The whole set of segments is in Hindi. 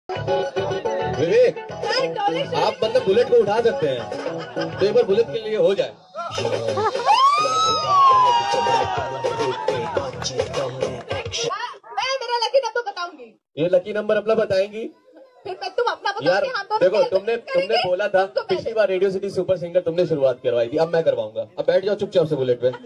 विवेक, आप मतलब बुलेट को उठा सकते हैं, तो एक बार बुलेट के लिए हो जाए। मैं मेरा लकी नंबर बताऊंगी। ये लकी नंबर अपना बताएंगी? फिर मैं तुम अपना यार देखो, तुमने बोला था तो पिछली बार रेडियो सिटी सुपर सिंगर तुमने शुरुआत करवाई थी, अब मैं करवाऊंगा। अब बैठ जाओ चुपचाप से बुलेट पे।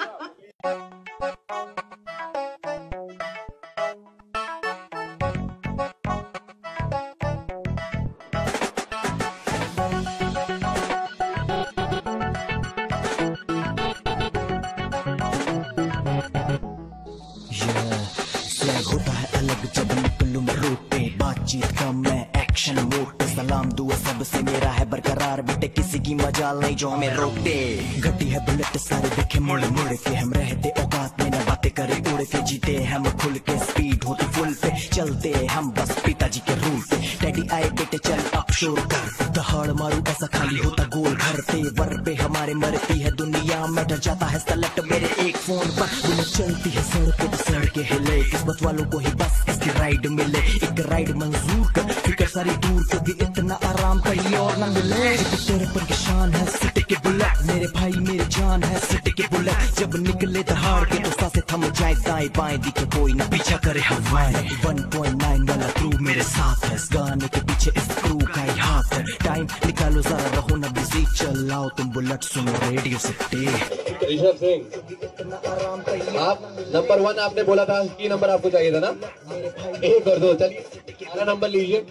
होता है अलग जब निकलूं मैं रोड पे, बातचीत का मैं एक्शन मोड पे, सलाम दुआ सबसे मेरा है बरकरार, बेटे किसी की मजाल नहीं जो हमें रोक दे। घटी है बुलेट सारे देखे मुड़ मुड़ के, हम रहते औकात में न बातें करे उड़ के, जीते हम खुल के स्पीड होती फुल पे, चलते हम बस पिताजी के रूल पे। डैडी आए बेटे चल अब शोर कर, दहाड़ मारू ऐसा खाली होता गोल घर पे, वर पे हमारे मरती है दुनिया में, डर जाता है सलट मेरे एक फोन पर। बुलेट चलती है सड़क पे तो सड़कें हिले, किस्मत वालों को ही बस इसकी राइड मिले, एक राइड मंजूर कर फिकर सारी दूर, क्योंकि इतना आराम कहीं और न मिले। तेरे पर की शान है सिटी के बुलेट, मेरे भाई मेरी जान है सिटी के बुलेट, जब निकले दहाड़ के तो सांसें थम जाए, दाएं बाएं दिखे कोई न पीछा करे हवाएं। 1.9 वाला क्रू मेरे साथ है, इस गाने के पीछे इस क्रू का ही हाथ है, टाइम निकालो जरा रहो न बिजी, चलाओ तुम बुलेट सुनो रेडियो सिटी। ऋषभ सिंह, आप नंबर 1 आपने बोला था, की नंबर आपको चाहिए था ना, 1 और 2, चलिए 11 नंबर लीजिए।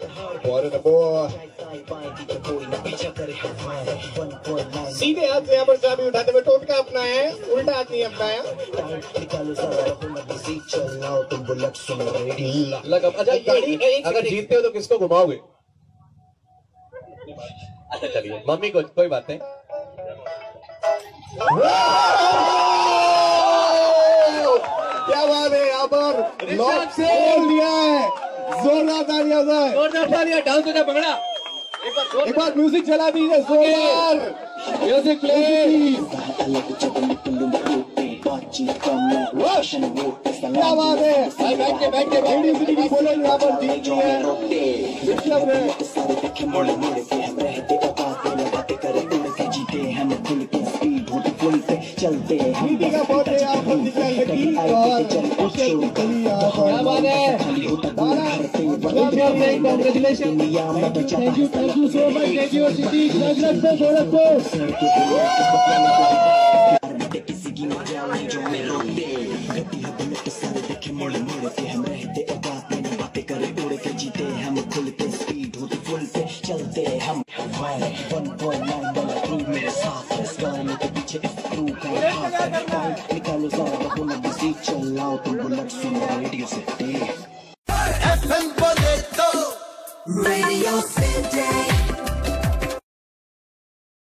सीधे हाथ से यहाँ पर चाबी उठाते हुए टोटका अपना है, उल्टा हाथ नहीं अपनाया। अच्छा, अगर जीतते हो तो किसको घुमाओगे? अच्छा चलिए, मम्मी को, कोई बात नहीं। क्या बात है, यहाँ पर लॉक से लिया है, जोरदार तालियां, जोरदार तालियां, डांस हो जाए भंगड़ा। एक बार म्यूजिक चला दीजिए, जोरदार म्यूजिक प्लीज। क्या बात है, बैठ के रेडियो सिटी की बोले यहाँ पर जीत रही है ऋषभ ने। चलते दीदी का बर्थडे यहाँ पर दिख रहा है, क्या बात है, congratulation, thank you so much radio city Gorakhpur. किसी की मजाल नहीं जो हमें रोक दे, गति है बुलेट सारे देखे मुड़ मुड़ के, हम रहते औकात में बातें करे उड़ के, जीते हम खुल के स्पीड होती फुल पे, चलते हम 1.9 वाला क्रू मेरे साथ है, इस गाने के पीछे इस क्रू का हाथ है, टाइम निकालो जरा रहो न बिजी, चलाओ तुम बुलेट सुनो रेडियो सिटी। FM बोले तो रेडियो सिटी।